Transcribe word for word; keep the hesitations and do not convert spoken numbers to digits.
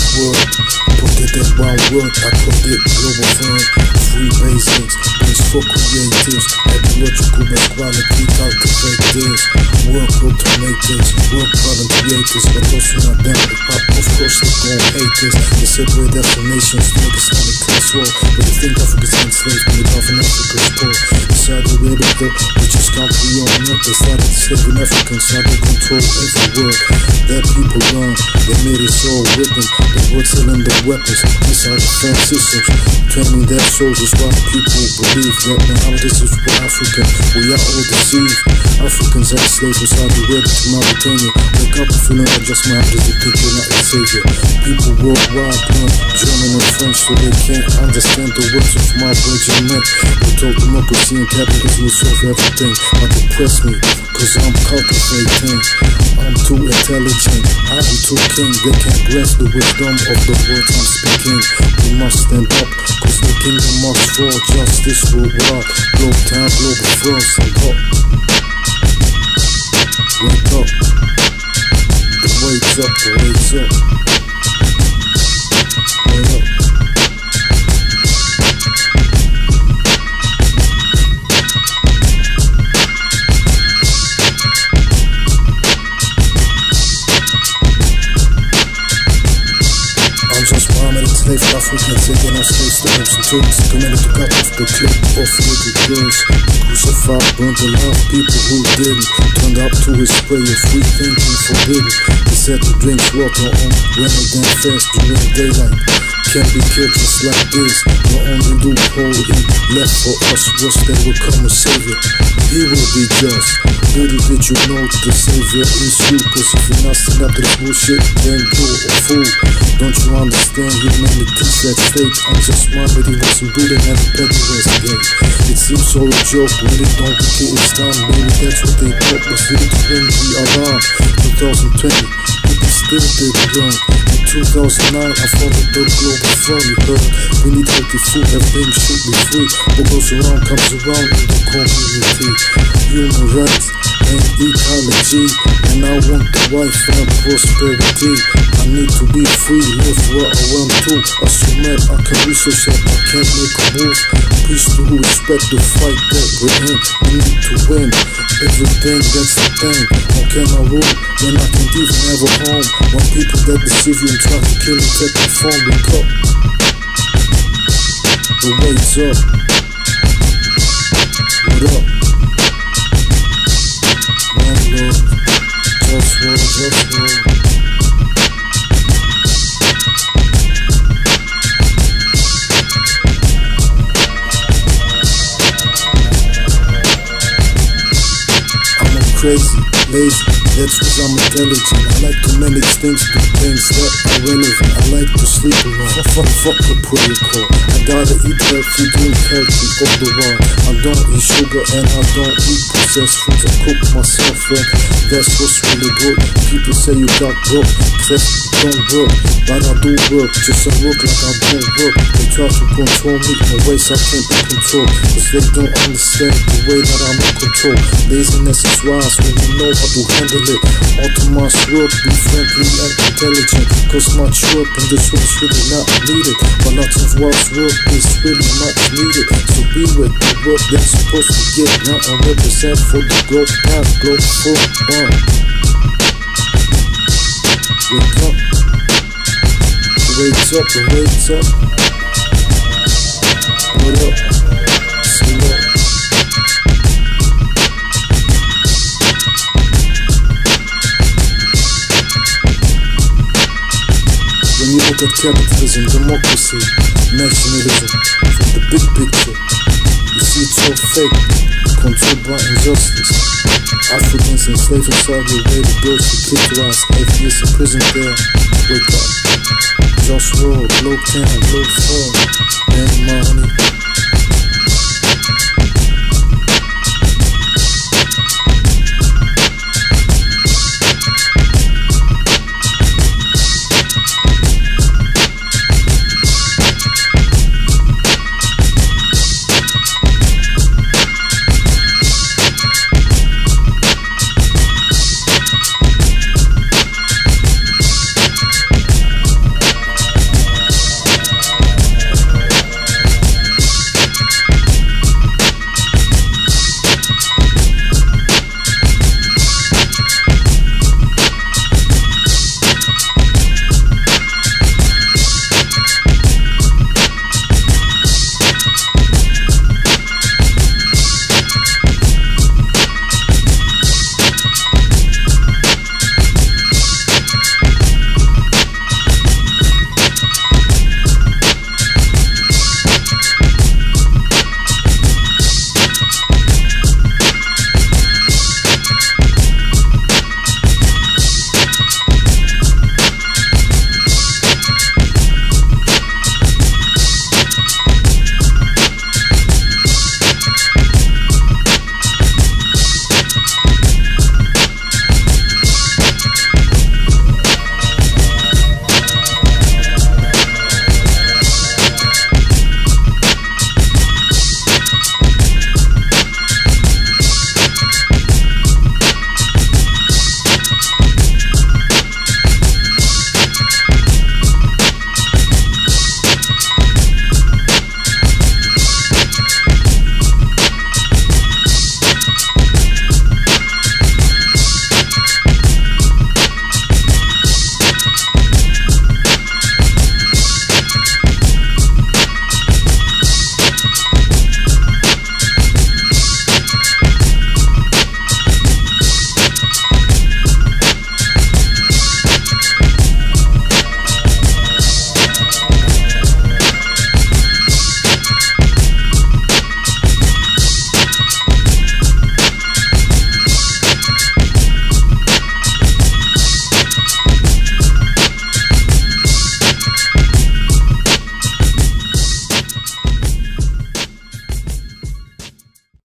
word. Put it in one word, I put it global firm. Free basics, place for creatives. Ecological best quality cultivators. Work automators, work voluntariators. But also not them, the pop, of course they gon' hate this. They separate definitions to make Islamic class war. But they think Africa's enslaved and they love in Africa's poor. They started with the richest country on earth. They started enslaving Africans, now they control every word that people learn. They made us all with them. They were selling the weapons, these are defense systems, training their soldiers while people believe that now this is for Africa. We are all deceived. Africans are slaves inside the web to Mauritania. Wake up and feeling like just my eyes, they think you're not a savior. People worldwide learn German and French so they can't understand the words of my virgin men. We told democracy and capitalism will solve everything, but they press me, cause I'm cultivating. I'm too intelligent, I'm too king. They can't grasp the wisdom of the words I'm speaking. We must stand up, cause the kingdom must fall. Justice will rise, globe town, global firm, stand up. Wake up, the wake's up, the wake's up. Wake up. Enslaved Africans taking our slaves to Arabs and Turks, committed to cut off the clip of little girls. Crucified, burned alive, people who didn't. Turned up to his prayer, free thinking forbidden. He said to drink water on winter then fast during daylight. Can't be killed just like this. The only loophole he left for us was that will come a savior. He will be just. Little did you know the savior is you. Cause if you're not still up to this bullshit, then you're a fool. Don't you understand humanity's at stake? I'm just one but he wasn't building at the Pentecost game. It seems all a joke when they don't get it's time. Maybe that's what they thought was it when we alarmed. twenty twenty, people still didn't learn. In two thousand nine, I founded the Globalfirm, you heard. We need healthy food, everything should be free. What goes around comes around in the community. Human rights and ecology, and I want the wife and prosperity. I need to be free, live where I want to. Assume I can research that I can't make a move. Peace to who respect the fight that we're in. We need to win everything, that's the thing. How can I rule when I can't even have a home? When people that deceive you and try to kill and take the phone, wake up. The wake's up. What up? One love, JustWar, JustWar. Crazy, lazy, that's cause I'm intelligent. I like to manage things, do things that are relevant. I like to sleep alone, fuck, fuck the protocol. I gotta eat healthy, drink healthy all the while. I don't eat sugar and I don't eat processed foods. I cook myself and that's what's really good. People say you got broke, except don't work. But I do work, just I work like I don't work. They try to control me in ways I can't be controlled, cause they don't understand the way that I'm in control. Laziness is wise when you know how to handle it. Autonomous work, be friendly and intelligent. Cause much work in this world's really not needed, but lots of work's work is really much needed. So be with the work that's supposed to get now and represent for the growth path, Globalfirm. Wake up, the wake's up, the wake's up. What up, say what? When you look at capitalism, democracy, nationalism, from the big picture, you see it's all fake, controlled by injustice. Africans enslaved inside your way, the girls who clitoris, atheists in prison there. Wake up, JustWar, globe town, globe firm, and money.